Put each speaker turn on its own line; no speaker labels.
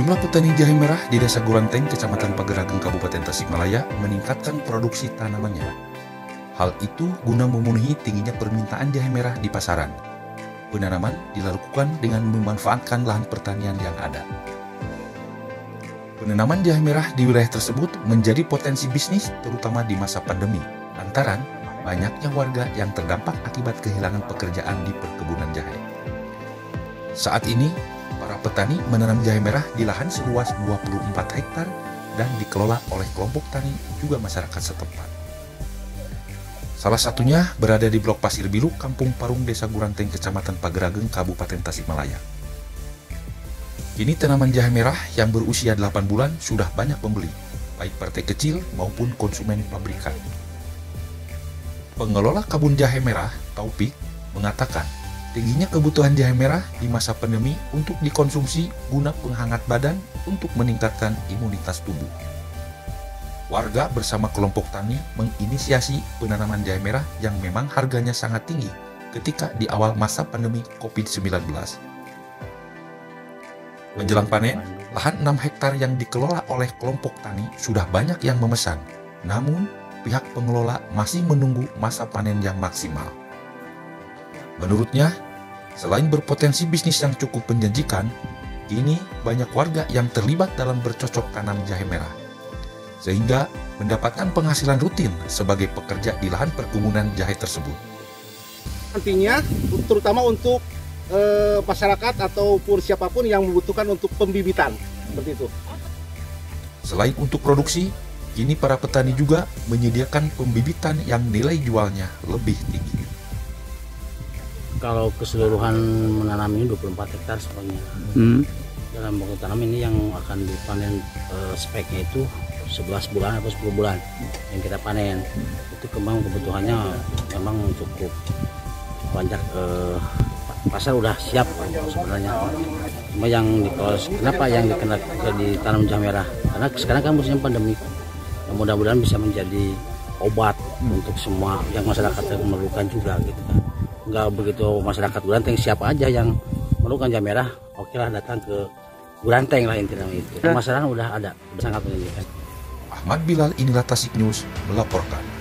Sejumlah petani jahe merah di Desa Guranteng, Kecamatan Pagerageng, Kabupaten Tasikmalaya meningkatkan produksi tanamannya. Hal itu guna memenuhi tingginya permintaan jahe merah di pasaran. Penanaman dilakukan dengan memanfaatkan lahan pertanian yang ada. Penanaman jahe merah di wilayah tersebut menjadi potensi bisnis terutama di masa pandemi, lantaran banyaknya warga yang terdampak akibat kehilangan pekerjaan di perkebunan jahe. Saat ini, para petani menanam jahe merah di lahan seluas 24 hektar dan dikelola oleh kelompok tani juga masyarakat setempat. Salah satunya berada di Blok Pasir Biru, Kampung Parung, Desa Guranteng, Kecamatan Pagerageng, Kabupaten Tasikmalaya. Kini tanaman jahe merah yang berusia 8 bulan sudah banyak pembeli, baik partai kecil maupun konsumen pabrikan. Pengelola kebun jahe merah, Taufik, mengatakan tingginya kebutuhan jahe merah di masa pandemi untuk dikonsumsi guna penghangat badan untuk meningkatkan imunitas tubuh. Warga bersama kelompok tani menginisiasi penanaman jahe merah yang memang harganya sangat tinggi ketika di awal masa pandemi COVID-19. Menjelang panen, lahan 6 hektar yang dikelola oleh kelompok tani sudah banyak yang memesan. Namun, pihak pengelola masih menunggu masa panen yang maksimal. Menurutnya, selain berpotensi bisnis yang cukup menjanjikan, kini banyak warga yang terlibat dalam bercocok tanam jahe merah, sehingga mendapatkan penghasilan rutin sebagai pekerja di lahan perkebunan jahe tersebut.
Nantinya, terutama untuk masyarakat ataupun siapapun yang membutuhkan untuk pembibitan, seperti itu.
Selain untuk produksi, kini para petani juga menyediakan pembibitan yang nilai jualnya lebih tinggi.
Kalau keseluruhan menanam ini 24 hektar semuanya. Dalam waktu tanam ini yang akan dipanen speknya itu 11 bulan atau 10 bulan yang kita panen. Itu kembang kebutuhannya memang cukup banyak. Pasar udah siap sebenarnya. Cuma yang kenapa yang ditanam jahe merah? Karena sekarang kan musim pandemi. Mudah-mudahan bisa menjadi obat untuk semua yang masyarakat memerlukan juga gitu kan. Enggak begitu masyarakat Guranteng, siapa aja yang memerlukan jahe merah, oke lah datang ke Guranteng lah intinya itu. Masyarakat udah ada, sangat menjanjikan.
Ahmad Bilal, inilah Tasik News melaporkan.